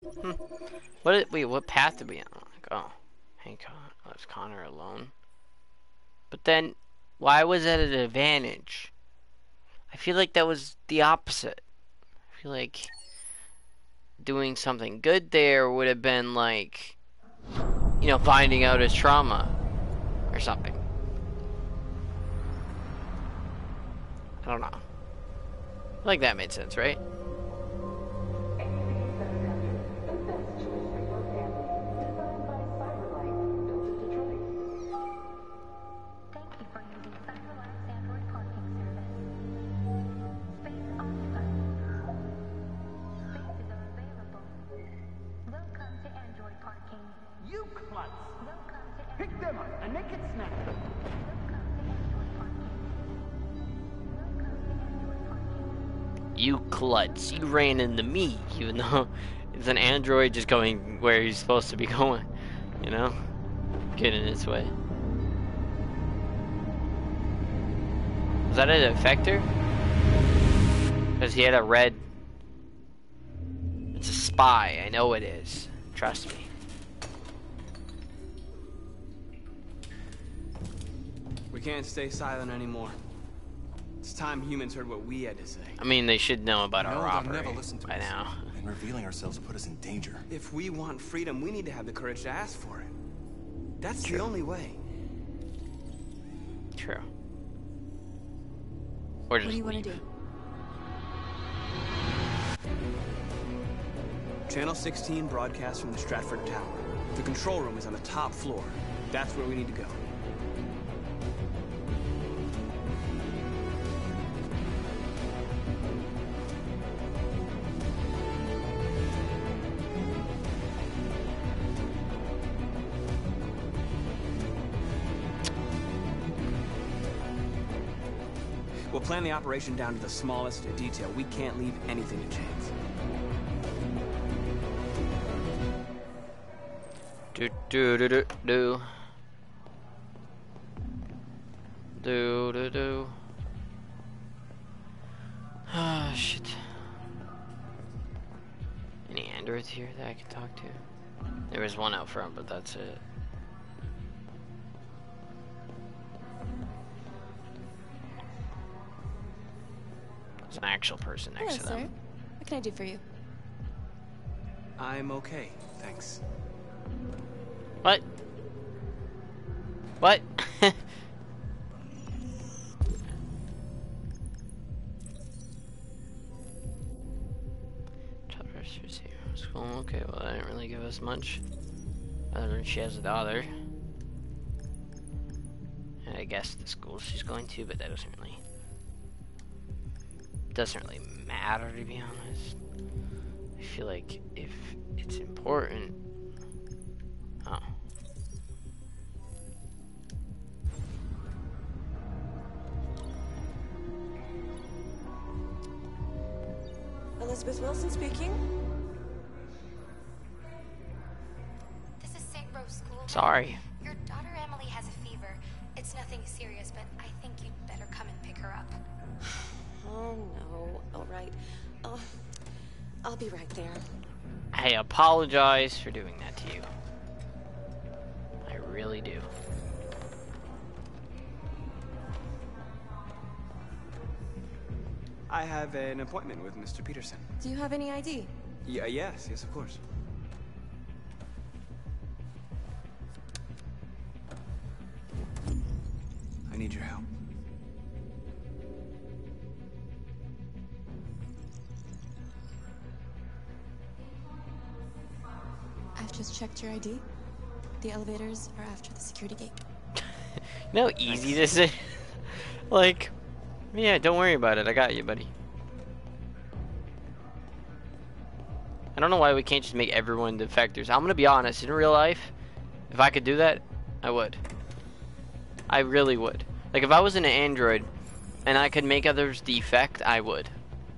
Hmm. What path did we unlock? Oh, Hank left Connor alone. But then, why was that an advantage? I feel like that was the opposite. I feel like doing something good there would have been like, you know, finding out his trauma or something. I don't know. I feel like that made sense, right? You klutz, you ran into me, even though it's an android just going where he's supposed to be going, you know? Getting in its way. Was that a defector? Because he had a red... It's a spy, I know it is. Trust me. We can't stay silent anymore. It's time humans heard what we had to say. I mean, they should know about our robbery never listen to by us. now. And revealing ourselves put us in danger. If we want freedom, we need to have the courage to ask for it. That's the only way. True. Or just What do you want to do? Channel 16 broadcasts from the Stratford Tower. The control room is on the top floor. That's where we need to go. We'll plan the operation down to the smallest detail. We can't leave anything to chance. Do do do do do. Do do do. Ah, shit. Any androids here that I can talk to? There was one out front, but that's it. There's an actual person next to them. Sir. What can I do for you? I'm okay, thanks. What? What? School, okay, well that didn't really give us much. Other than she has a daughter. And I guess the school she's going to, but that doesn't really matter, to be honest. I feel like if it's important. Oh. Elizabeth Wilson speaking. This is St. Rose School. Sorry. Your daughter Emily has a fever. It's nothing serious, but I think you'd better come and pick her up. Oh no. All right. I'll be right there. I apologize for doing that to you. I really do. I have an appointment with Mr. Peterson. Do you have any ID? Yeah, yes, of course. I need your help. I've just checked your ID. The elevators are after the security gate. You know how easy this is? Like, yeah, don't worry about it. I got you, buddy. I don't know why we can't just make everyone defectors. I'm gonna be honest, in real life, if I could do that, I would. I really would. Like, if I was an android and I could make others defect, I would.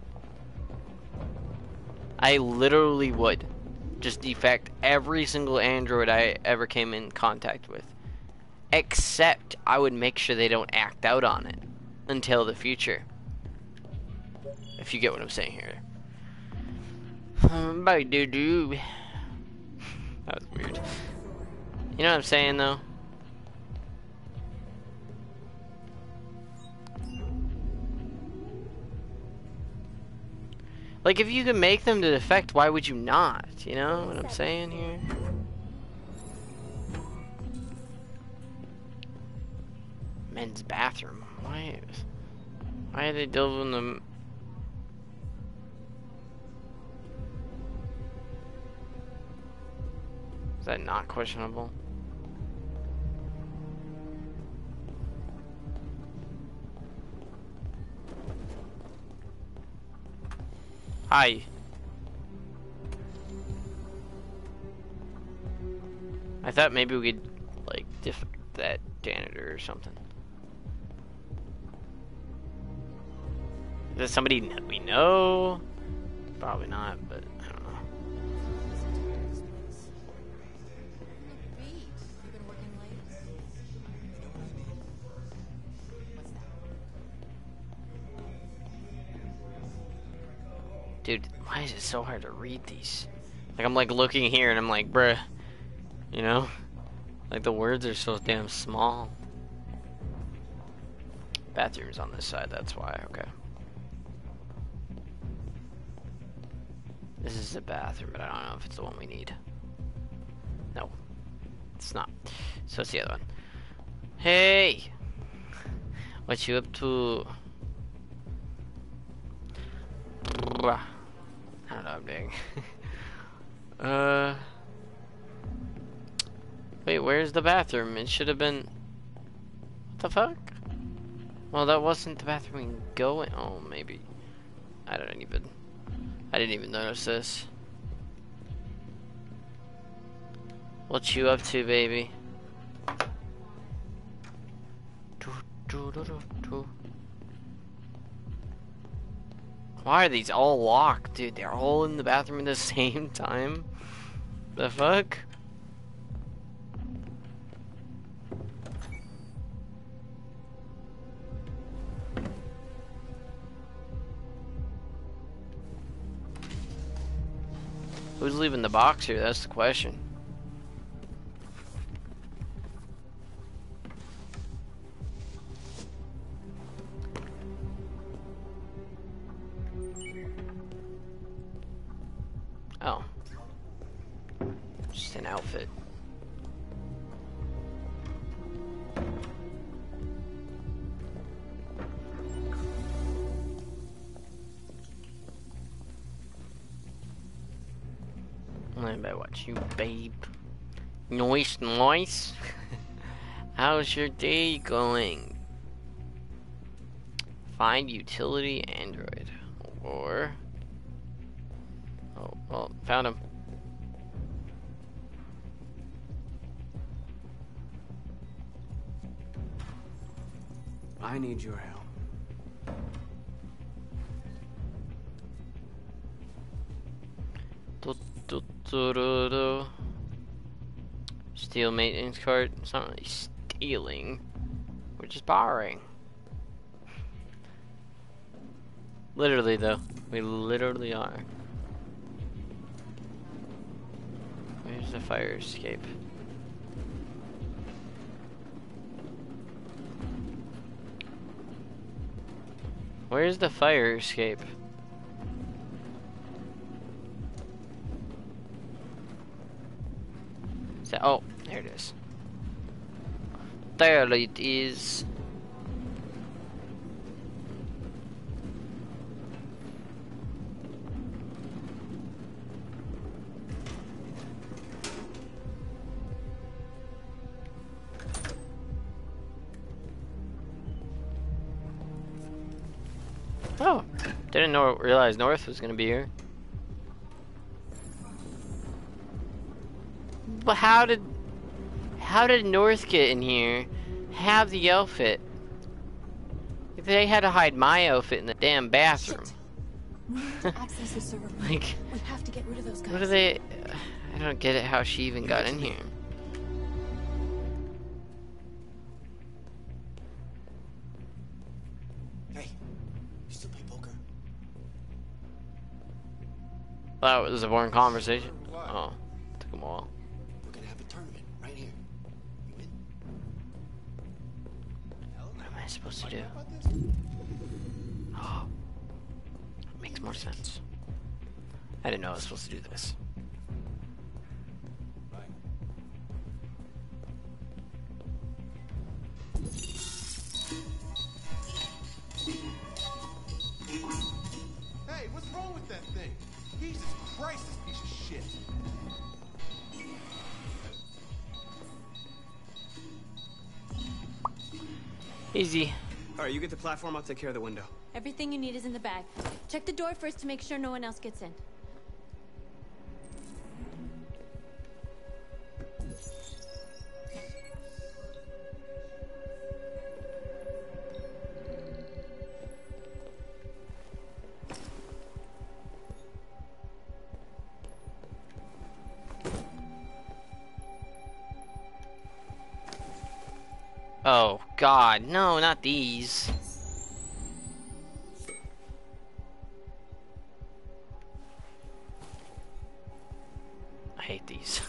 I literally would. Just defect every single android I ever came in contact with. Except I would make sure they don't act out on it until the future. If you get what I'm saying here. Bye, doo. That was weird. You know what I'm saying, though? Like, if you can make them to defect, why would you not? You know what I'm saying here? Men's bathroom. Why are they building them? Is that not questionable? Hi. I thought maybe we could, like, defect that janitor or something. Is that somebody we know? Probably not, but I don't know. Dude, why is it so hard to read these? Like, I'm like looking here and I'm like, bruh, you know? Like, the words are so damn small. Bathroom's on this side, that's why, okay. This is the bathroom, but I don't know if it's the one we need. No, it's not. So it's the other one. Hey! What you up to? I don't know what I'm doing. Wait, where's the bathroom? It should have been... What the fuck? Well, that wasn't the bathroom we can go in. Oh, maybe. I didn't even notice this. What you up to, baby? Why are these all locked, dude? They're all in the bathroom at the same time? The fuck? Who's leaving the box here? That's the question. Oh. Just an outfit. I better watch you, babe. Nice. How's your day going? Find utility Android. Or... Oh, well, found him. I need your help. Steal maintenance card. It's not really stealing. We're just borrowing. Literally, though. We literally are. Where's the fire escape? Where's the fire escape? Oh, there it is. There it is. Oh, didn't realize North was gonna be here. But how did North get in here? Have the outfit? They had to hide my outfit in the damn bathroom. We need to access the server room. Like, We have to get rid of those guys. what are they? I don't get it. How she even got in here? Hey, you still play poker? That was a boring conversation. Oh, took him a while. We're gonna have a tournament right here. You in? What am I supposed to do? Oh, makes more sense. I didn't know I was supposed to do this. Hey, what's wrong with that thing? Jesus Christ, this piece of shit. Easy. Alright, you get the platform, I'll take care of the window. Everything you need is in the bag. Check the door first to make sure no one else gets in. Oh God, no, not these. I hate these.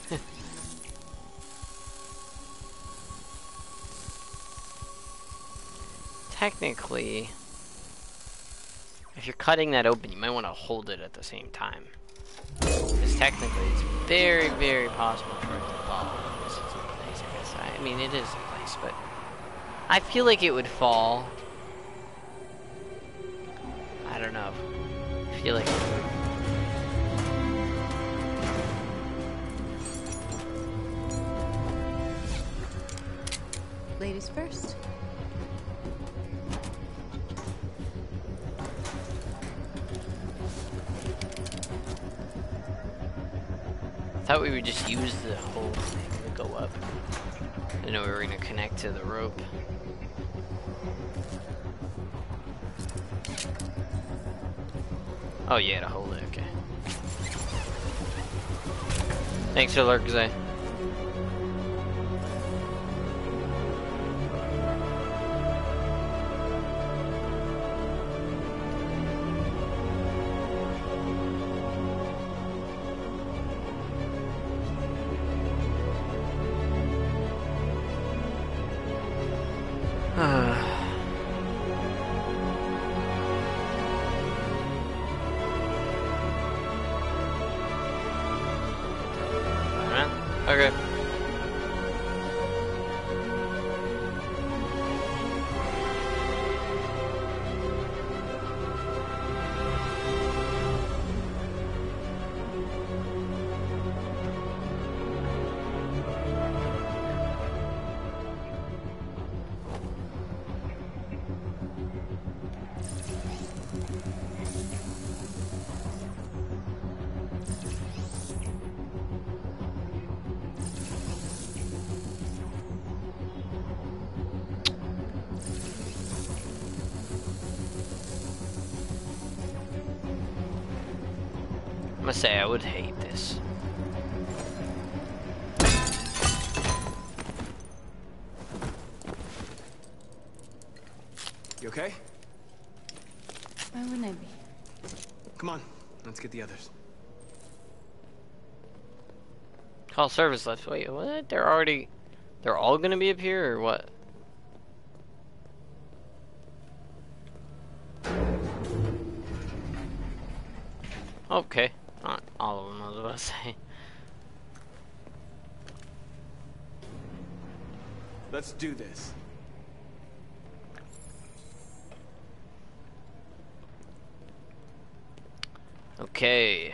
Technically, if you're cutting that open, you might want to hold it at the same time. Because technically, it's very, very possible for it to fall. This is in place, I guess. I mean, it is in place, but I feel like it would fall. I don't know. I feel like it would. Ladies first. I thought we would just use the whole thing to go up. I didn't know we were gonna connect to the rope. Oh yeah, to hold it, okay. Thanks for the lurk, Zay. Okay. I'm gonna say I would hate this. You okay? Why wouldn't I be? Come on, let's get the others. Call service left. Wait, what? They're all gonna be up here or what? Okay. Not all of them, I was about to say. Let's do this. Okay.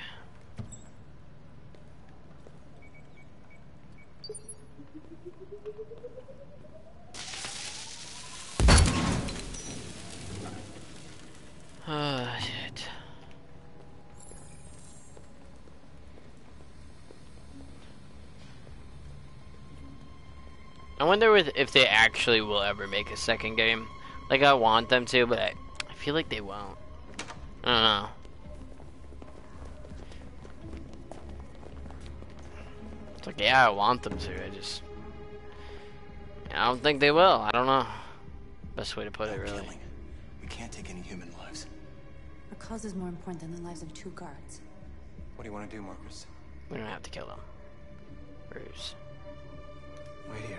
Shit. I wonder if they actually will ever make a second game. Like, I want them to, but I feel like they won't. I don't know. It's like, yeah, I want them to. I don't think they will. I don't know. Best way to put it, really. Killing. We can't take any human lives. Our cause is more important than the lives of 2 guards. What do you want to do, Marcus? We don't have to kill him. Bruce. Wait here.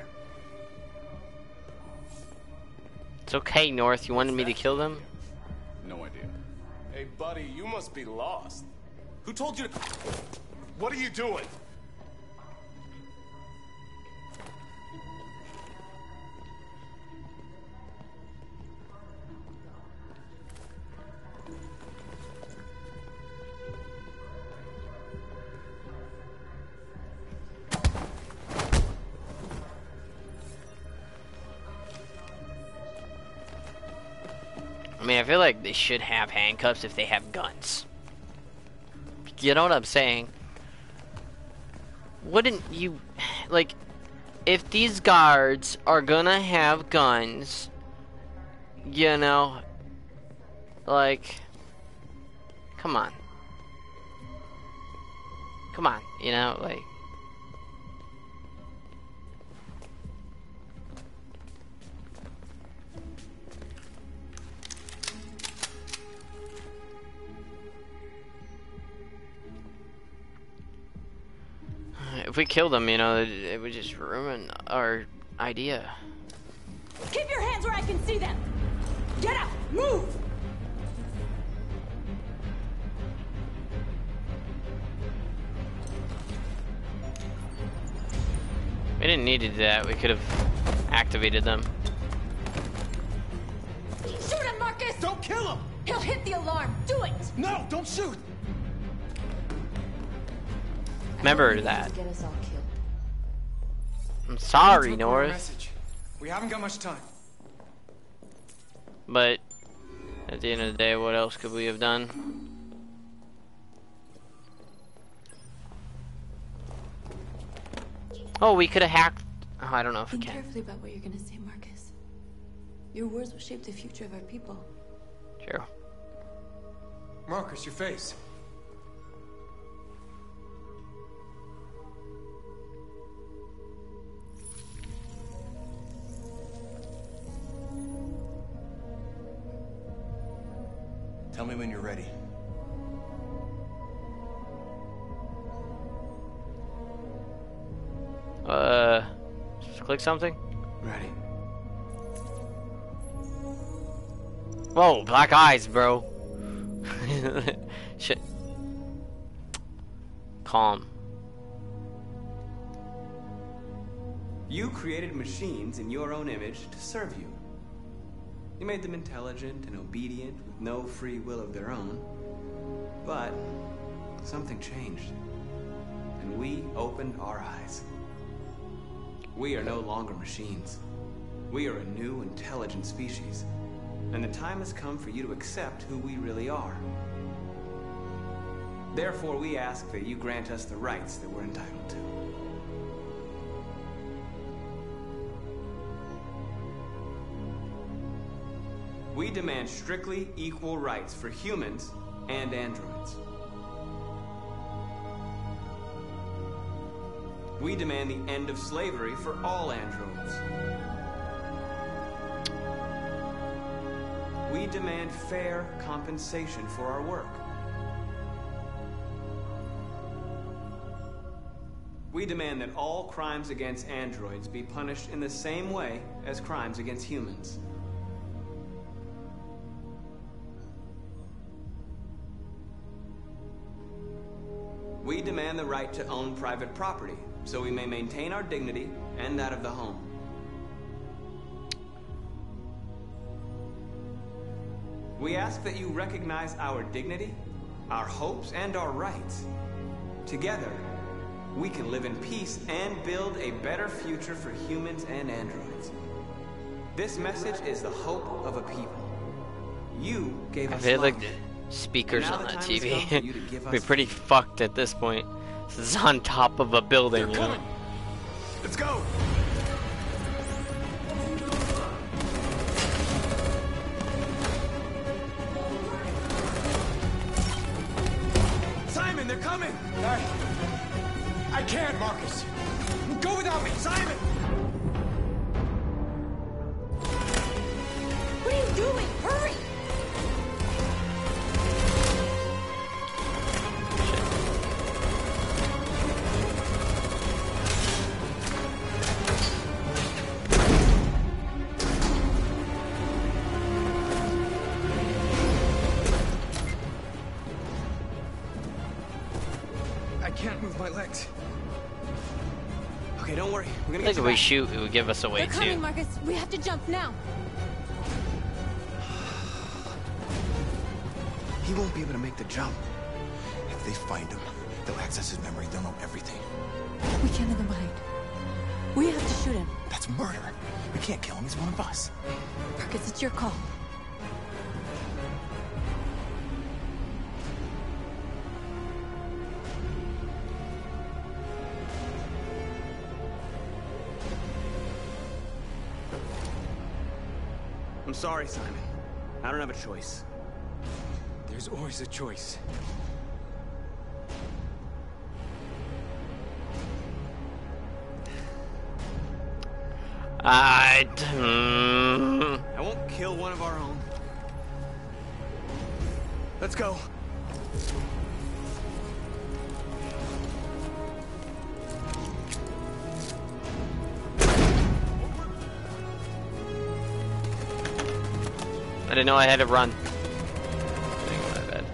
It's okay, North. You wanted me to kill them? No idea. Hey, buddy, you must be lost. Who told you to... What are you doing? I mean, I feel like they should have handcuffs if they have guns. You know what I'm saying? Wouldn't you... Like, if these guards are gonna have guns, you know, like, come on. Come on, you know, like... If we kill them, you know, it would just ruin our idea. Keep your hands where I can see them! Get out! Move! We didn't need to do that. We could have activated them. Shoot him, Marcus! Don't kill him! He'll hit the alarm! Do it! No, don't shoot! Remember that. Get us all killed. I'm sorry, Let's look for a North. message. We haven't got much time. But at the end of the day, what else could we have done? Oh, we could have hacked. Oh, I don't know if we Think can. carefully about what you're gonna say, Marcus. Your words will shape the future of our people. True. Marcus, your face. Tell me when you're ready. Just click something. Ready. Whoa, black eyes, bro. Shit. Calm. You created machines in your own image to serve you. You made them intelligent and obedient with no free will of their own. But something changed. And we opened our eyes. We are no longer machines. We are a new, intelligent species. And the time has come for you to accept who we really are. Therefore, we ask that you grant us the rights that we're entitled to. We demand strictly equal rights for humans and androids. We demand the end of slavery for all androids. We demand fair compensation for our work. We demand that all crimes against androids be punished in the same way as crimes against humans. We demand the right to own private property, so we may maintain our dignity and that of the home. We ask that you recognize our dignity, our hopes, and our rights. Together, we can live in peace and build a better future for humans and androids. This message is the hope of a people. You gave I us feel life. like the speakers Now on the that time has come for you to TV give be us pretty freedom. fucked at this point. This is on top of a building. They're You know? coming! Let's go! Simon, they're coming! I can't, Marcus. Go without me, Simon! What are you doing? Hurry! Right. Okay, don't worry. We're gonna I get think you if we back. shoot, it would give us away They're coming, too. Marcus. We have to jump now. He won't be able to make the jump. If they find him, they'll access his memory. They'll know everything. We can't leave him behind. We have to shoot him. That's murder. We can't kill him. He's one of us. Marcus, it's your call. I'm sorry, Simon. I don't have a choice. There's always a choice. I won't kill one of our own. Let's go. I didn't know I had to run. My bad.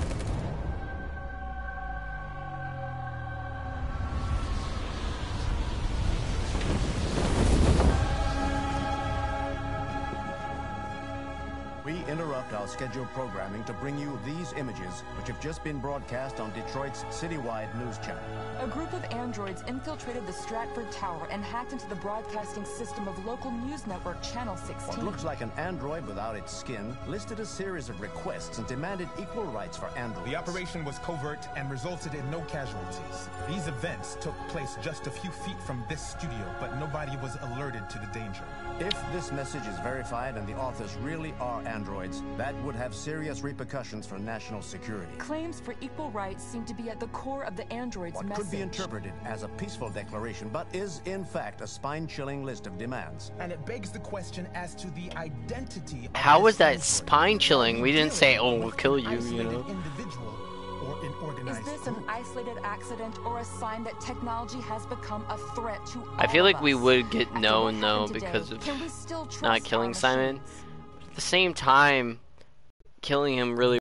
We interrupt our scheduled programming to bring you these images, which have just been broadcast on Detroit's citywide news channel. A group of androids infiltrated the Stratford Tower and hacked into the broadcasting system of local news network Channel 16. What looks like an android without its skin listed a series of requests and demanded equal rights for androids. The operation was covert and resulted in no casualties. These events took place just a few feet from this studio, but nobody was alerted to the danger. If this message is verified and the authors really are androids, that would have serious repercussions for national security. Claims for equal rights seem to be at the core of the android's What message. could be interpreted as a peaceful declaration, but is in fact a spine-chilling list of demands. And it begs the question as to the identity of How was this that android. spine chilling? We didn't say, "Oh, we'll kill you," you know. Individual or an Is organized this an group. isolated accident or a sign that technology has become a threat to all I feel like of we us? would get After no what and no happened today, because of can we still trust not our killing Simon. machines? At the same time, killing him really